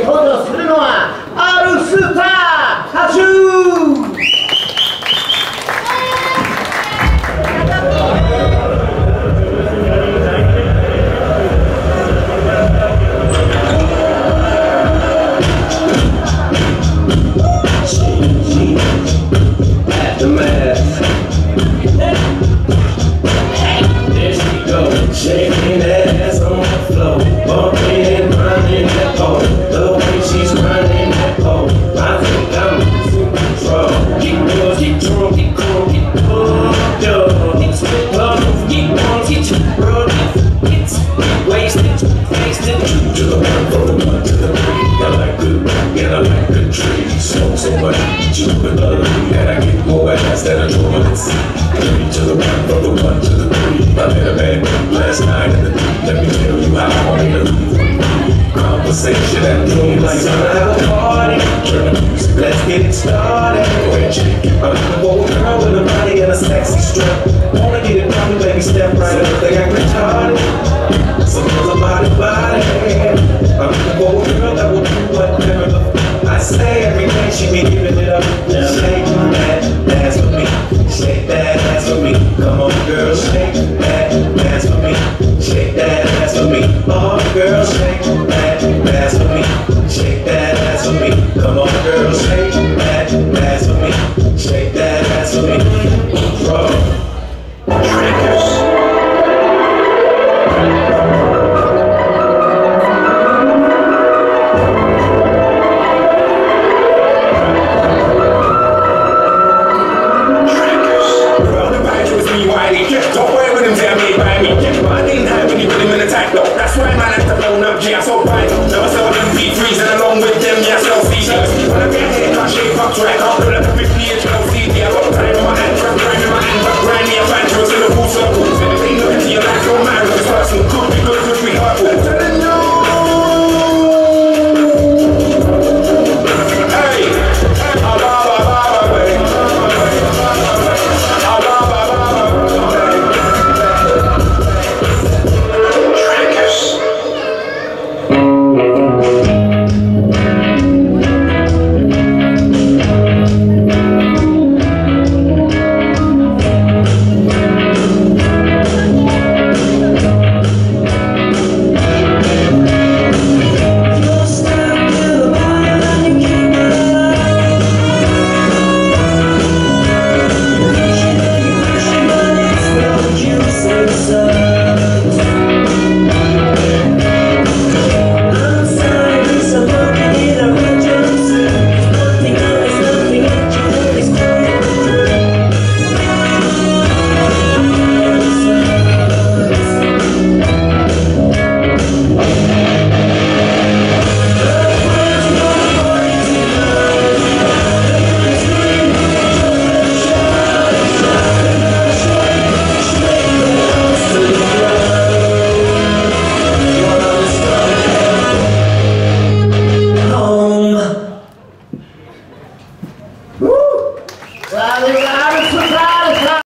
に登場するのはあるスーパー歌手。 Shaking that ass on the floor, bumping and grinding that pole. The way she's grinding that pole, I think I'm losing control. Get yours, get drunk, get cool, get pumped up. Get split up, get one, get two, bro, get wasted, wasted. To the one, from the one to the three. I like good, yeah, I like good trees. Smoke so much, you with the lead, and I get more ass than a drum and see. To the one, from the one to the three. I met a man last night in the deep. Let me tell you how I wanted to leave. Conversation and dreams like gonna have a party. Turn the music, let's get it started. Go ahead, shake it. I'm a bold girl with a body and a sexy strap. Wanna get it poppin', baby, step right up. They got retarded. Some girls are body. I'm a bold girl that will do whatever I say. Every day she be giving it up. Shake that ass for me. Shake that ass for me. Come on, girl, shake that ass for me. Shake that ass for me. Oh, girl, shake that ass for me. Shake that ass for me. Come on, girl, shake that ass for me. Shake that ass for me. That's why man have to blown up G, I so bright. Never sell them P3s and along with them, yeah, sell C-shirts. When I get here, cut shape up track, I'll do the